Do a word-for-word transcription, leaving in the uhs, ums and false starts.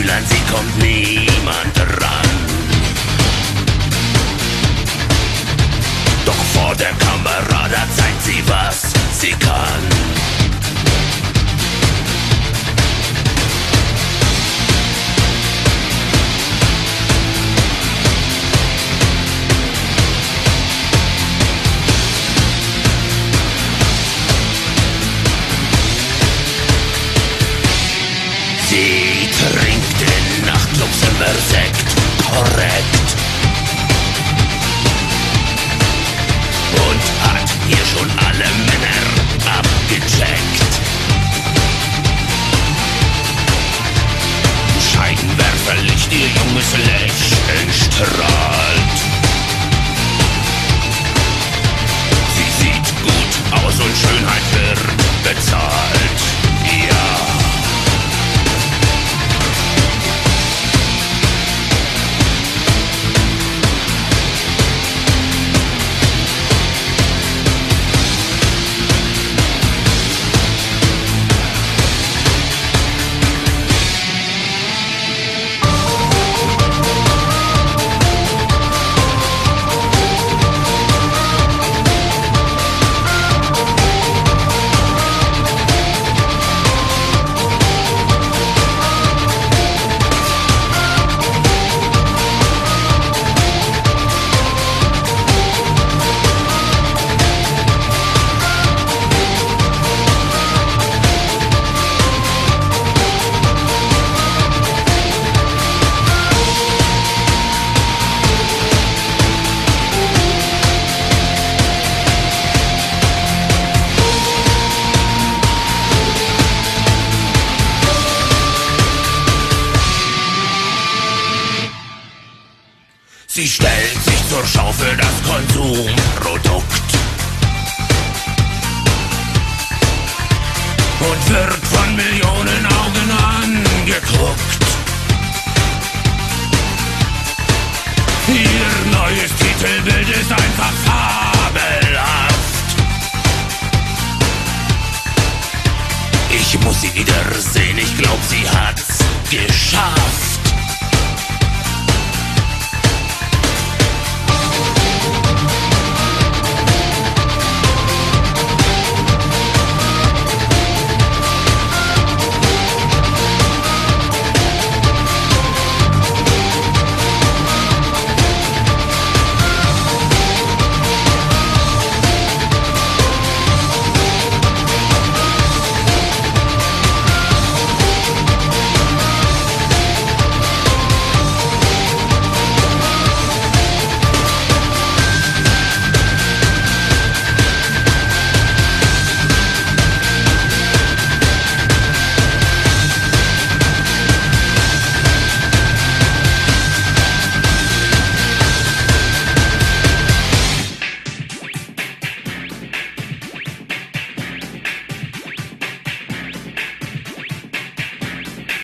Gefühl, an sie kommt niemand ran. Doch vor der Kamera, da zeigt sie, was sie kann. Sie trinkt in Nachtclubs immer Sekt, korrekt. Und hat hier schon alle Männer abgecheckt. Scheinwerferlicht, ihr junges Lächeln strahlt. Sie sieht gut aus und Schönheit wird bezahlt. Ja. Sie stellt sich zur Schau für das Konsumprodukt und wird von Millionen Augen angeguckt. Ihr neues Titelbild ist einfach fabelhaft. Ich muss sie wiedersehen, ich glaub, sie hat's geschafft.